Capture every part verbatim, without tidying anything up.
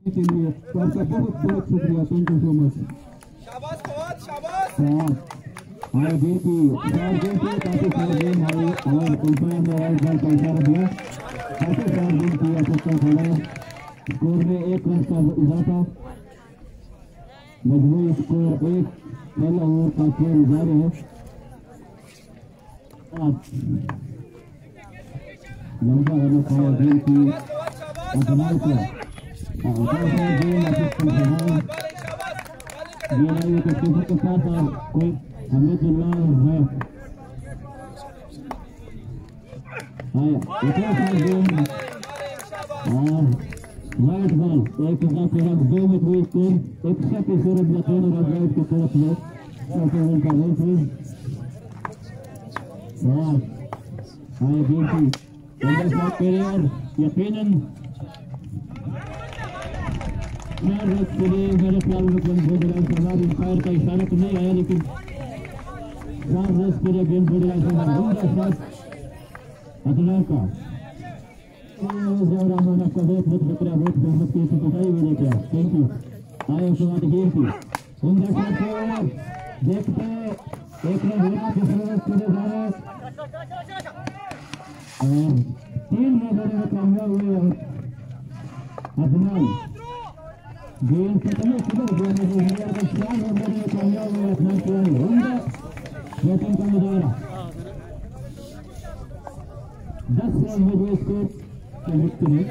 के लिए आपका बहुत बहुत शुक्रिया। Thank you so much. शाबाश फवाद, शाबाश। हां जी की चार गेम पे काफी सारे गेम आए और उल्टा में राइट बॉल का इशारा दिया। काफी सारे गेम किया सकता खेला स्कोर में एक रन का इजाफा। मजबूत स्कोर एक पहला ओवर का खेल जारी है। लंबा रन खाया गेम की अजमाल को के साथ कोई हमें है वाइट बॉल एक दो में हुई स्कोर एक सौ की सूरत में तीन रन राइट की तरफ में का रेस हुई करियर यकीनन के लिए मेरे ख्याल में इंपायर का इशारा तो नहीं आया लेकिन चार रेस के लिए गेम बढ़ रहा है अदनान का जवरान आपका बहुत बहुत शुक्रिया। बहुत बहुत की बताई मैंने क्या थैंक यू। आए उसके बाद गेम की उमदा शॉट देखते एक रन होना दूसरे पूरे जा रहे तीन रन में कामयाब हुए अदनान गेम कितने सुधर गए हैं तो चार रन में कामयाब हुए अपना खिलाड़ी उमदा बैटिंग का मुजाहरा दस रन में जो स्कोर के मुक्त में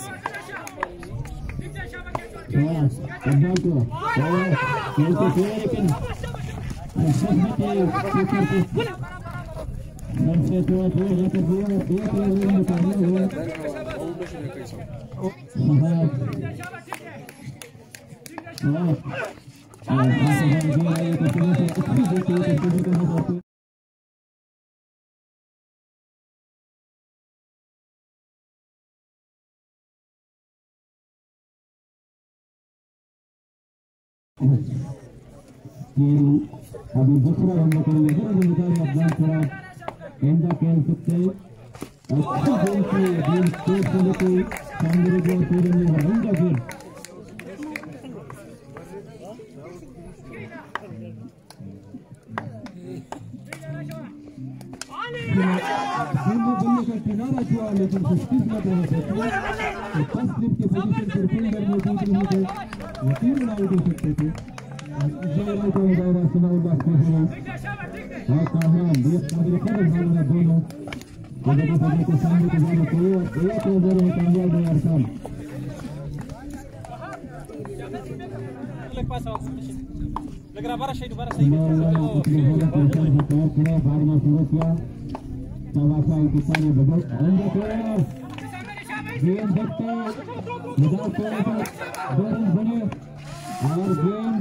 अब्बाल को खेल को खेला लेकिन मन से थोड़ा दूर जाकर दिया एक रन में कामयाब हुए। अभी दूसरा हम लोग करेंगे अफगान थोड़ा गेंदा खेल सकते अच्छी गेम से गेम स्कोर से लेकर सामने जो खेलेंगे रहेंगे फिर बल्ले का किनारा छुआ लेकिन छत्तीस में तो फर्स्ट स्लिप के पोजीशन पर फील्डर मौजूद नहीं थे वो तीन आउट हो सकते थे। जयराम को दायरा सुनाउल्लाह खेला और कामयाब बीस काबिल खबर भागना दोनों जगह जगह के सामने के जाने कोई और एक ओवर में कामयाब है अरकाम लग पास लग रहा बारह शहीद बारह सही है भागना शुरू किया तवासा के सारे बदल अंदर प्लेयर गेम देखते निदान प्लेयर पर दो रन बने और गेम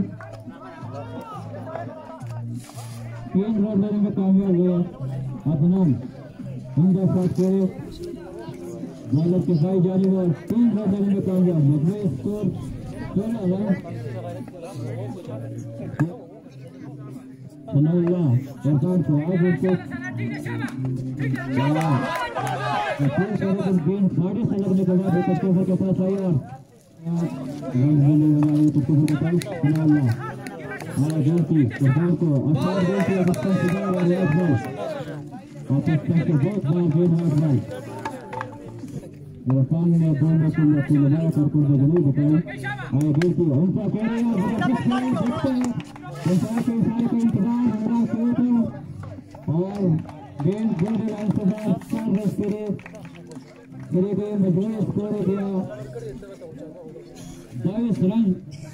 तीन रन लेने में कामयाब हुए अदनान अंदर शॉट करे बॉलर के साइड जारी हुआ तीन रन लेने में कामयाब मजबूत स्कोर सोलह रन सुनाउल्लाह सरकार को आज उनको गेम साढ़े से लगने के बाद कस्टमर के पास आई और सुनाउल्लाह हमारा गेम की सरकार को अच्छा गेम की अवस्था सुधार और एक बॉल और पिस्टन के बहुत बड़ा गेम है भाई रफान ने दो मैच में लगाया कर को जरूर बताया आए गेम की उनका कह रहे हैं जबरदस्त खेल देखते हैं सरकार के इशारे का इंतजार हमारा शोट है और गेम बॉर्डर लाइन से बाहर चार रन करे करे गए मजबूत स्कोर हो गया बाईस रन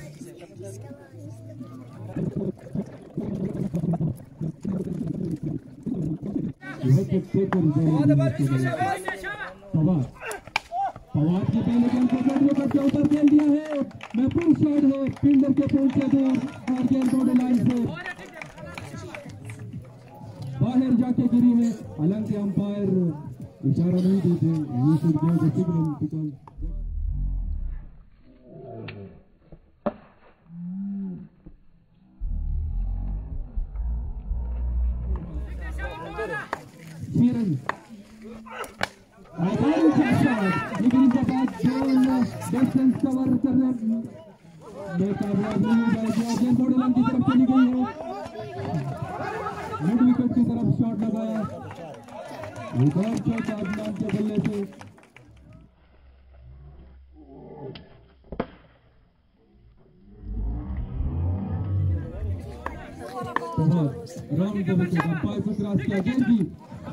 फवाद के पहले गेंद को जोड़ने करके ऊपर खेल दिया है महफूज शॉट है फील्डर के पोल से दूर और गेंद बॉर्डर लाइन से बाहर जाके गिरी है हालांकि अंपायर इशारा नहीं देते ये should give the signal because Siren लेकिन इनके बाद डिफेंस कवर करने में कामयाब नहीं हो जाएगी। अगेन बॉर्डरलाइन की तरफ चली गई है, मिड विकेट की तरफ शॉट लगाया, रिकॉर्ड शॉट आदनान के बल्ले से। राउंड के विकेट अंपायर को क्रॉस किया, अगेन भी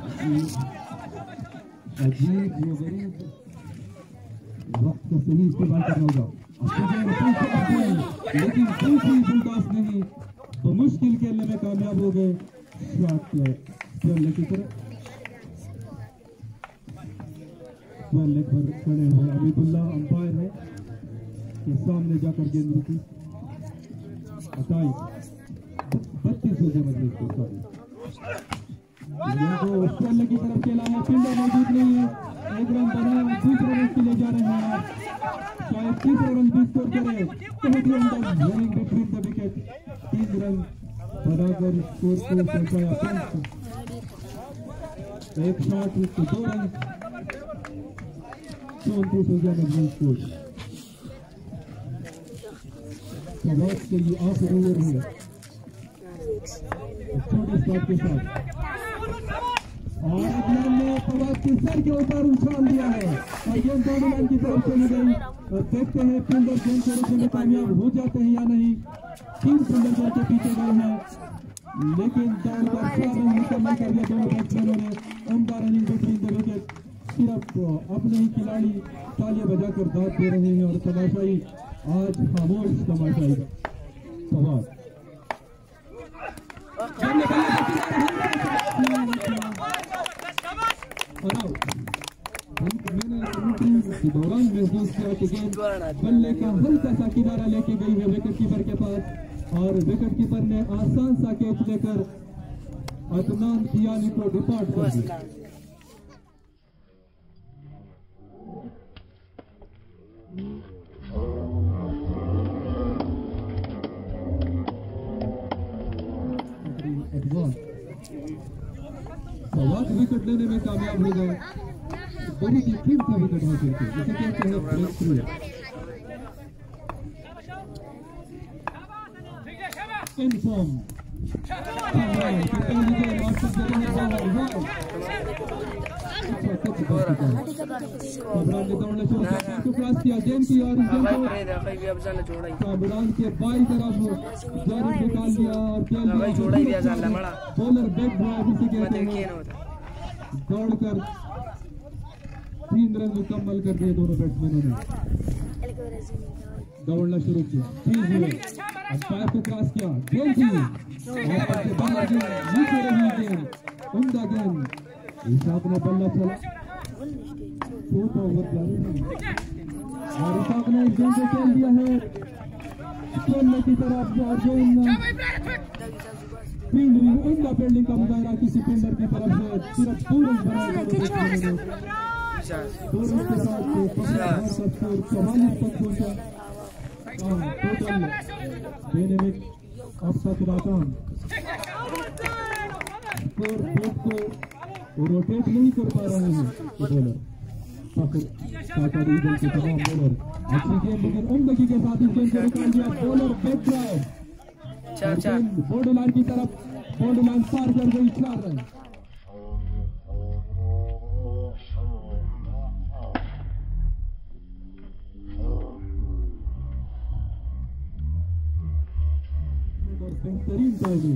अजीब गरीब वक्त का सही इस्तेमाल करना होगा। लेकिन दूसरी बुलटॉस नहीं, तो मुश्किल खेलने में कामयाब हो गए। शॉट स्क्वायर की तरफ स्क्वायर लेग पर खड़े हुए अमीदुल्लाह अंपायर है के सामने जाकर गेंद रुकी। अट्ठाईस बत्तीस हो जाए मजबूत को सॉरी को स्क्वायर की तरफ खेला है, फील्डर मौजूद नहीं है, एक रन बना, दूसरे रन के लिए जा रहे हैं, शायद तीसरा रन भी स्कोर करे। कोहली अंदर रनिंग बिटवीन द विकेट, तीन रन बनाकर स्कोर को पहुंचाया। एक शॉट उसको दो रन, चौंतीस हो गया मजबूत स्कोर। फवाद के लिए आखिरी ओवर है छोटे स्टॉप के साथ, और अदनान ने फवाद के सर के ऊपर उछाल दिया है और गेंद बॉर्डरलाइन की तरफ चली गई। और देखते हैं फील्डर गेंद को रोकने में कामयाब हो जाते हैं या नहीं। तीन फील्डर गेंद के पीछे गए हैं, लेकिन दौड़ कर चार रन मुकम्मल कर दिया दोनों बैट्समैनों ने। उम्दा रनिंग बिटवीन द विकेट, सिर्फ अपने ही खिलाड़ी तालियां बजाकर दाद दे रहे हैं और तमाशाई आज खामोश तमाशाई। फवाद के दौरान महसूस किया कि गेंद बल्ले का हल्का सा किनारा लेके गई है विकेट कीपर के पास, और विकेट कीपर ने आसान सा कैच लेकर अदनान कियानी को डिपार्ट कर दिया। फवाद विकेट लेने में कामयाब हो गए, बड़ी ही कीमती विकेट हासिल की, इसे कहते हैं ब्रेक थ्रू। इनफॉर्म कामरान के बाई तरफ जारी निकाल दिया और बॉलर बैक ड्राइव इसे कहते हैं। दौड़कर तीन रन मुकम्मल कर दिए दोनों बैट्समैनों ने, दौड़ना शुरू किया। तीन हुए, अंपायर को क्रॉस किया, गेंद थी नीचे रही गेंद, उम्दा गेंद, इशाक ने बल्ला चला, छोटा ओवर जारी है और इशाक ने गेंद को खेल दिया है खेलने की तरफ। और फील्ड उम्दा फील्डिंग का मुजाहरा किसी फील्डर की तरफ से, सिर्फ दो रन बनाए दो रन के साथ स्कोर चौवालीस तक पहुंचा। टोटल देने में अब तक राकाम स्कोर बोर्ड को रोटेट नहीं कर पा रहे हैं बॉलर ईगल के तमाम बॉलर। अच्छी गेंद लेकिन उम्दगी के साथ इस गेंद को निकाल दिया, bowler back drive, border line की तरफ, बॉर्डर लाइन पार कर गई, चार रन। बेहतरीन टाइमिंग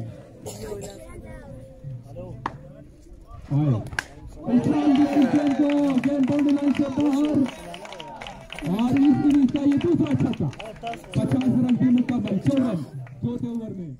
आए, गेंद को गेंद बॉर्डर लाइन से बाहर, और इस इनिंग्स का ये दूसरा छक्का, पचास रन की मुकाबला, छह रन चौथे ओवर में।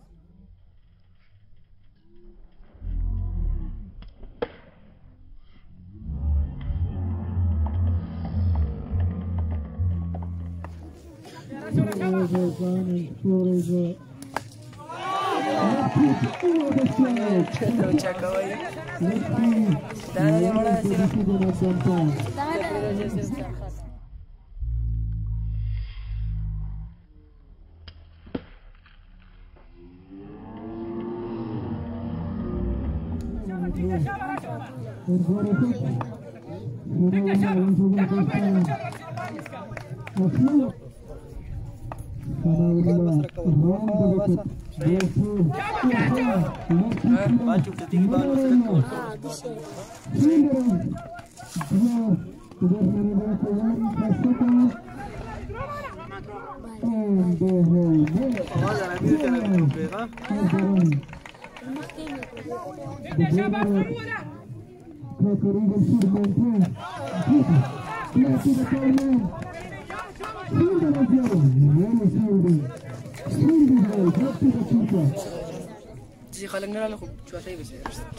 زي خلينا نلعب شو شيء بس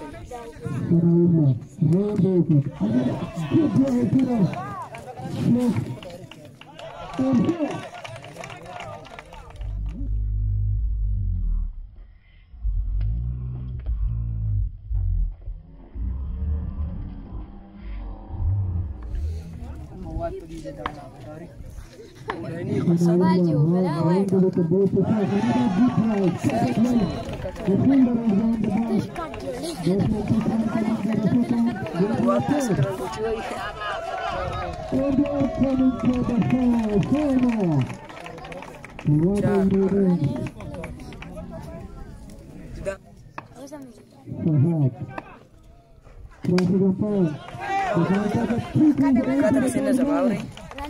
Kata sini sama orang.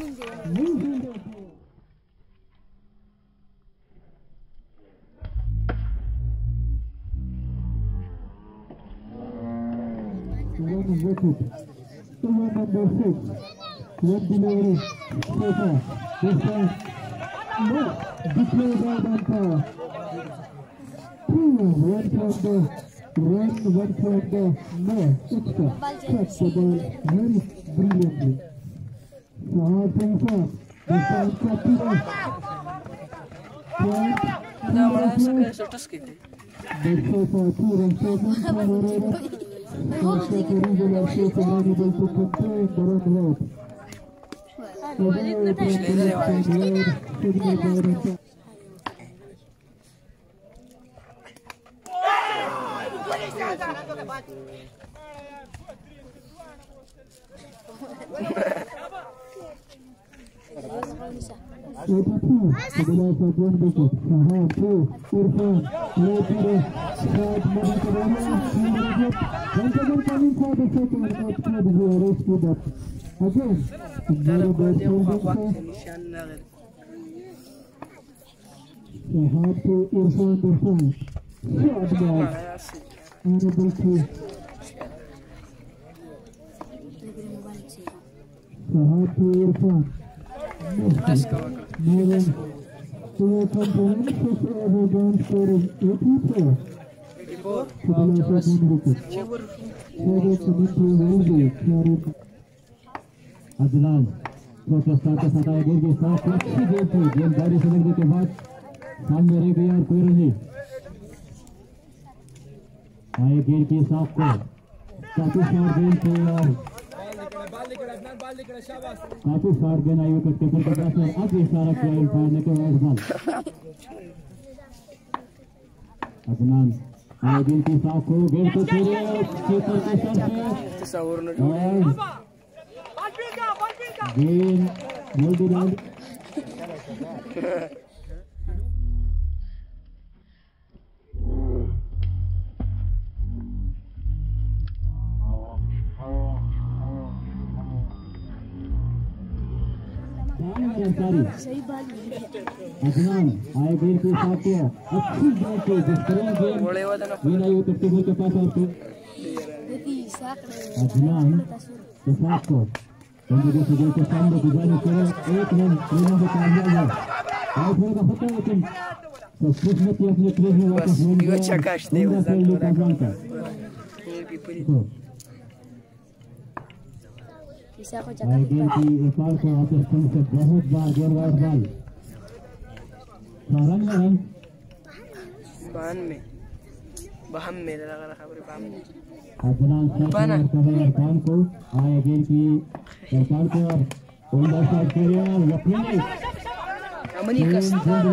Number six, one delivery, so far. This time, no, display by Banta. Two, one from the run, one from the no, extra. Catch the ball very brilliantly. So hard things up. This time, Kapila. Point. Dah malah sekarang setus kita. This so far, two runs, seven from Aurora. First of the regular shape available to contain the run road. Away from the left side road, signal by Banta. eighty-two to the left of one wicket. Sahab two, Irfan, late to the side, Mani Kabana, field wicket. Once again coming for the second, not good, he arrested that. Again, very bad fielding. Sahab to Irfan the front. Short ball. Unable to. Sahab to Irfan. Moving to a component of every down scoring eighty-four. eighty-four. To the left of one wicket. Carried to mid to Wilde. Carried. अजलाल छोटे star के साथ आए गेंद के साथ अच्छी गेंद थी गेंदबाजी से लगने के बाद सामने रह गई और कोई नहीं आए गेंद के साथ को काफी शार्प गेंद थी और काफी शार्प गेंद आई विकेट कीपर के पास और अब इशारा किया एम्पायर ने कि वाइड बॉल अदनान आए गेंद के साथ को गेंद को छोड़े कीपर के साथ Game will be done. Adnan आए गेंद के साथ किया अच्छी गेंद थी जिस तरह गेंद गेंद आई विकेट कीपर के पास और अदनान के साथ को Kemudian sudah ke samping dijani kira एक रन लेने में कामयाब है और फिर का पता है कि तो किस्मत ही अपने क्रेज में वापस हो गया अच्छा काटते हैं उस दिन का ये भी पूरी इसे को जगह की इरफान को वापस तुम से बहुत बार गेंद वाइड बॉल रन में रन बान में बहम में लगा रखा पूरे बाम में अदनान बाना इरफान को आए गेंद की इरफान को और उल्टा साइड करिए लखनऊ अमनी कस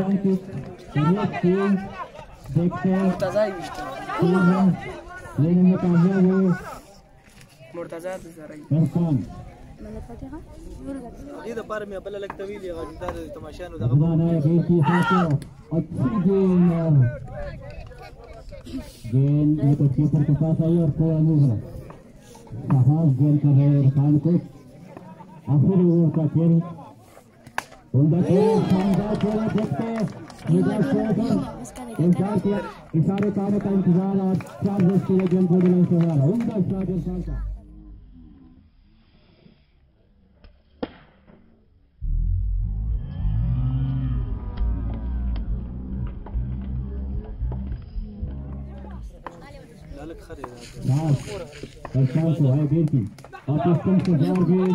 देखते हैं मुर्तजा इश्ता लेने में कामयाब हुए मुर्तजा जरा इरफान إذا بار من بلا لك طويل يا غادي دار تماشان وده زمانه गेंद की हाथों अच्छी गेंद गेंद एक कीपर के पास आई और कोई नहीं है साहब गेंद कर रहे हैं इरफान को आखिरी ओवर का खेल उनका खेल शानदार खेल देखते निजात शोधन इंतजार किया इशारे काम का इंतजार और चार रन के लिए गेंद को मिलने से रहा उनका शॉट इरफान का इरफान को है गेंद की और सिस्टम से बाहर गेंद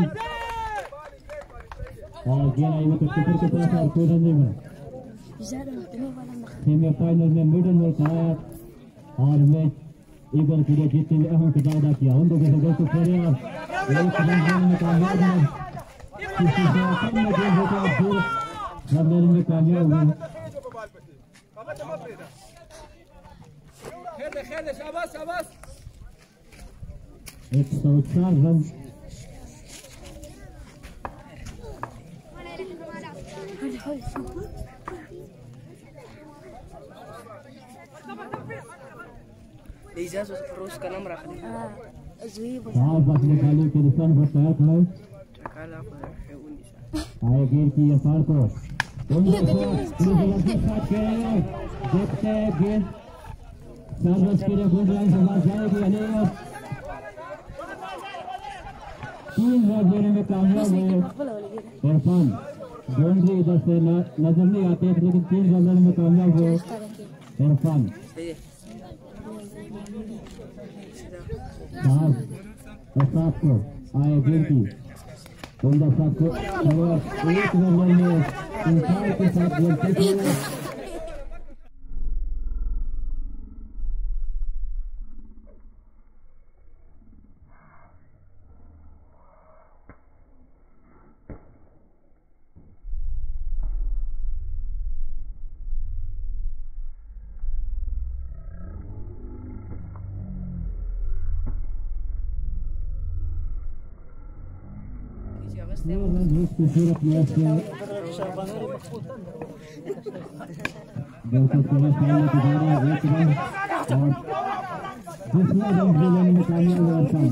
और गेंद आई मतलब कीपर के पास और कोई रन नहीं बना सेमीफाइनल में मिडल में आया और मैच ईगल के लिए जीतने में अहम किरदार अदा किया उन दोनों को तो खेले और एक रन लेने में कामयाब है किसी से कम में गेंद होता है फिर रन लेने में कामयाब हुए خير خير شاباس شاباس एक सौ चार रन إجازة فروس كلام راح لي साहब बस निकाली के निशान पर तैयार खड़े आए गेंद की अफार को देखते गेंद सर्विस के लिए गुड लाइन से बाहर जाएगी अली और तीन रन लेने में कामयाब हुए इरफान बाउंड्री इधर से नजर नहीं आते लेकिन तीन रन लेने में कामयाब हुए इरफान साहब साहब को आए गेंद की उमदा साहब को एक रन लेने इंसान के साथ गेंद खूबसूरत मैच है बिल्कुल सामने की जाना एक रन और दूसरा रन लेने में कामयाब हुआ इरफान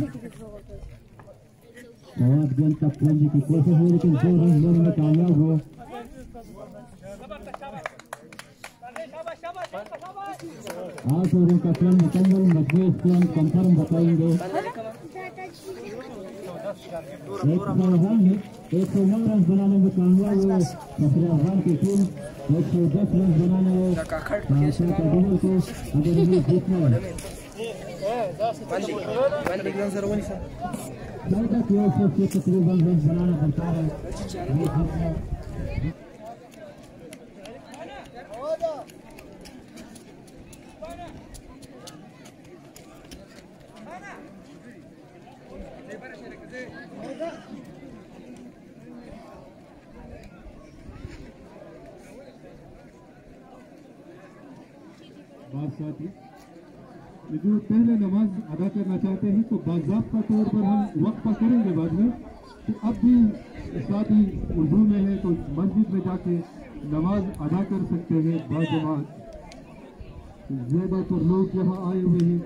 बहुत गेंद तक पहुंचने की कोशिश हुई लेकिन दो रन लेने में कामयाब हुए आठ ओवर का प्लान मुकम्मल मजबूत प्लान कंफर्म बताएंगे एक सौ रन एक सौ नौ रन बनाने में कामयाब हुए सत्रह रन की टीम एक सौ दस रन बनाने में को अगर ये जीतना है चौदह की ओर से तकरीबन रन बनाना पड़ता है साथी जो पहले नमाज अदा करना चाहते हैं तो बाज़ाब्ता तौर पर हम वक्फा करेंगे बाद में तो अब भी साथी उर्दू में है तो मस्जिद में जाके नमाज अदा कर सकते हैं बाजमात ज़्यादातर लोग यहाँ आए हुए हैं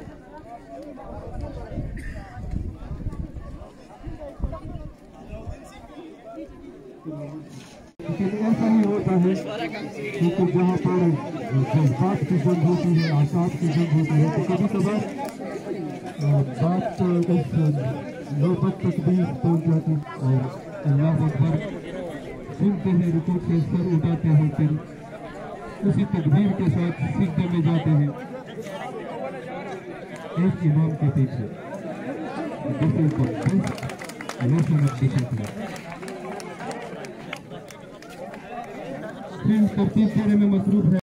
लेकिन ऐसा ही होता है क्योंकि जहाँ पर जज्बात की जंग होती है आसाद की जंग होती है तो कभी कभार बात इस नौबत तक भी पहुँच जाती और अल्लाह अकबर सुनते हैं रुकू से सर उठाते हैं फिर उसी तकबीर के साथ सिजदे में जाते हैं एक इमाम के पीछे this is the best lesson of discipline तरतीब करने में मसरूफ है।